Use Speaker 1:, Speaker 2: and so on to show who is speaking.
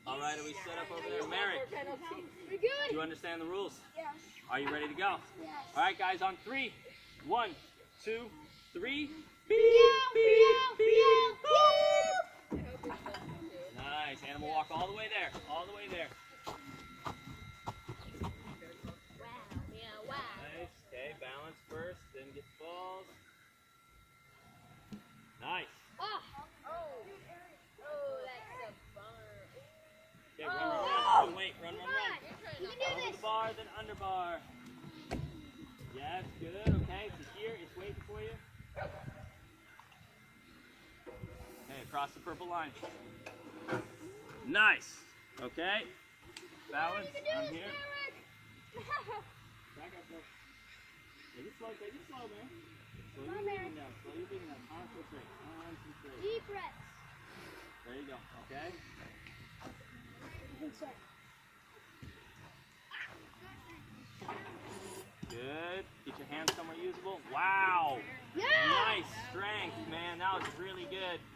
Speaker 1: All right, are we set up over there? Merritt,
Speaker 2: We're good.
Speaker 1: do you understand the rules?
Speaker 2: Yes.
Speaker 1: Are you ready to go?
Speaker 2: Yes.
Speaker 1: All right, guys, on 3. 1, 2, 3.
Speaker 2: Beep, beep, beep, beep.
Speaker 1: Nice. Animal walk all the way there. All the way there.
Speaker 2: Wow. Yeah, wow.
Speaker 1: Nice. Okay, balance first, then get the balls. Nice.
Speaker 2: Oh. Oh, that's a bummer.
Speaker 1: Okay, run. Wait, run.
Speaker 2: You can do
Speaker 1: Over
Speaker 2: this.
Speaker 1: the bar, then under bar. Yes, good. Okay, so here, it's waiting for you. Okay, across the purple line. Nice. Okay. Balance. I'm here. Back up there. Take it slow, man. Slow your breathing down. Concentrate.
Speaker 2: Deep breaths.
Speaker 1: There you go. Okay. Good. Get your hands somewhere usable. Wow.
Speaker 2: Yeah.
Speaker 1: Nice strength, man. That was really good.